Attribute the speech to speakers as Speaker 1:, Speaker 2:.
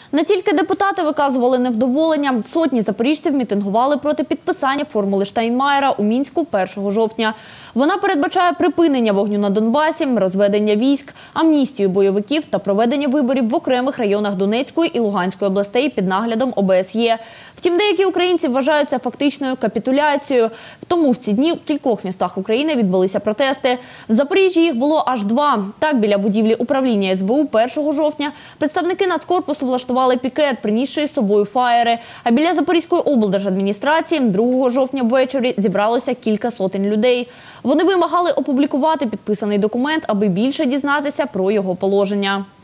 Speaker 1: Не тільки депутати виказували невдоволення. Сотні запоріжців мітингували проти підписання формули Штайнмаєра у Мінську 1 жовтня. Вона передбачає припинення вогню на Донбасі, розведення військ, амністію бойовиків та проведення виборів в окремих районах Донецької і Луганської областей під наглядом ОБСЄ. Втім, деякі українці вважають це фактичною капітуляцією. Тому в ці дні в кількох містах України відбулися протести. В Запоріжжі їх було аж 2. Так, біля будівлі управління СБУ 1 жовтня представники Нацкорпусу влаштували пікет, принісши з собою фаєри. А біля Запорізької облдержадміністрації 2 жовтня ввечері зібралося кілька сотень людей. Вони вимагали опублікувати підписаний документ, аби більше дізнатися про його положення.